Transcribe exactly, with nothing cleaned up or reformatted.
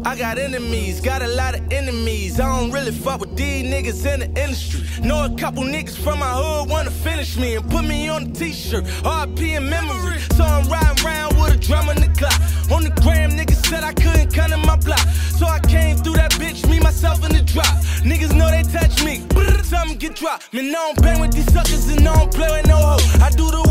I got enemies, got a lot of enemies. I don't really fuck with these niggas in the industry. Know a couple niggas from my hood wanna finish me and put me on a t-shirt, R I P in memory. So I'm riding around with a drum in the clock. On the gram, niggas said I couldn't come in my block. So I came through that bitch, me, myself, in the drop. Niggas know they touch me, something get dropped. Man, I don't bang with these suckers and I don't play with no hoe. I do the